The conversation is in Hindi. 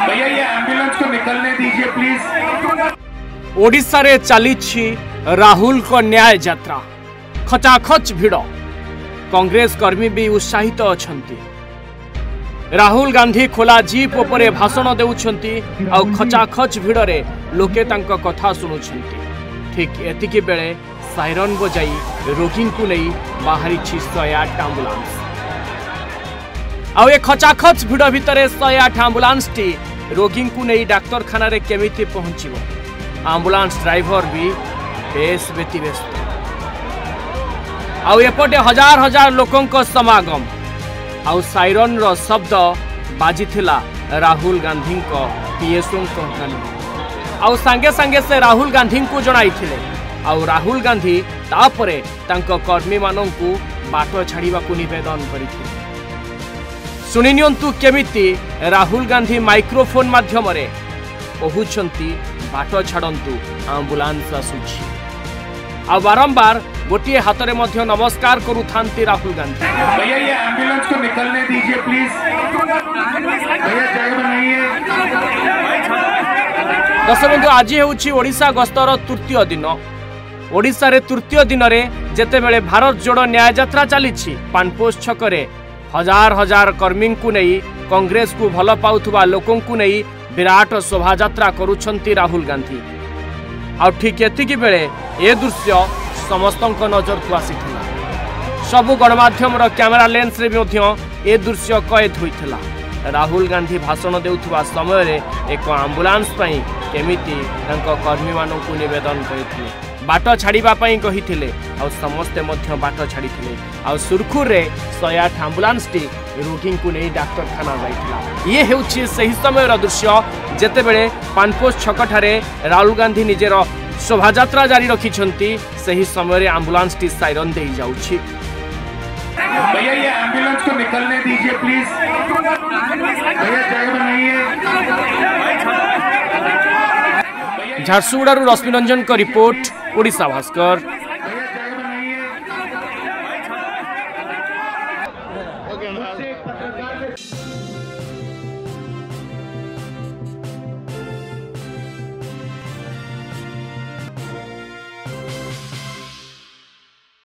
भैया ये एम्बुलेंस को निकलने दीजिए प्लीज। ओडिशा रे चली राहुल को न्याय यात्रा खचाखच भिड़ कांग्रेस कर्मी भी उत्साहित अछंती। राहुल गांधी खोला जीप उपरे भाषण देउछंती आ खचाखच भिड़ रे लोके तांको कथा सुनुछंती। ठीक एतिकी बेले साइरन बजाई रोगी को नहीं बाहरी 108 आंबुलांस आउ ए खचाखच भिड़ भितर 108 आंबुलांस टी रोगी को नहीं डाक्तरखाना रे केमिति पहुंचीबो। आंबुलांस ड्राइवर भी बेस व्यतिव्यस्त आउ एपटे हजार हजार लोकंक समागम आउ साइरन रो शब्द बाजिथिला राहुल गांधी को पीएसओ आउ सांगे सांगे से राहुल गांधी को जणाइथिले आउ राहुल गांधी तापरे तांको कर्मी मानंकु बाट छाड़ीबा को निवेदन करिथिले। सुनिनियंतु केमिति राहुल गांधी माइक्रोफोन माध्यम रे कहउछंती बाट छाड़ंतु आंबुलांस आसुछि आ बारंबार गोटे हाथ में मध्य नमस्कार करुथांती राहुल गांधी। भैया ये एम्बुलेंस को निकलने दीजिए प्लीज। भैया जगह बनाइए। दर्शक बंधु आज होउछि ओडिशा गस्तर तृतीय दिन। ओडिशा रे तृतीय दिन रे जेतेबेले भारत जोड़ो न्याय यात्रा चलीछि पानपोष छकरे हजार हजार कर्मी को नहीं कांग्रेस को भल पाउथुबा लोकं को नहीं विराट शोभा यात्रा करुछंती राहुल गांधी। आ ठीक एतिकी बेले ए दृश्य समस्तक नजर को आसीथिला। सबु गणमाध्यम कैमेरा लेंस रे मध्य ए दृश्य कैद होइथिला। राहुल गांधी भाषण देउथुबा समय रे एक एम्बुलेंस पई केमिति तांको कर्मी मानन को निवेदन करिथिले बाट छाड़ीबा पई कहिथिले आ समस्ते मध्य बाट छाड़ीथिले आ सुरखुर रे 108 एम्बुलेंस टी रोगी को नहीं डाक्तरखाना जाइथिला। ये हेउछि सही समय रो दृश्य जेतेबेले पानपोष छकठारे राहुल गांधी निजेर शोभा यात्रा जारी रखिछंती सही समय रे एम्बुलेंस टी साइरन दे जाउछि। भैया ये एम्बुलेंस को निकलने दीजिए प्लीज। भैया जगह बनाइए। झारसुगुड़ा रश्मि रंजन का रिपोर्ट, ओडिशा भास्कर।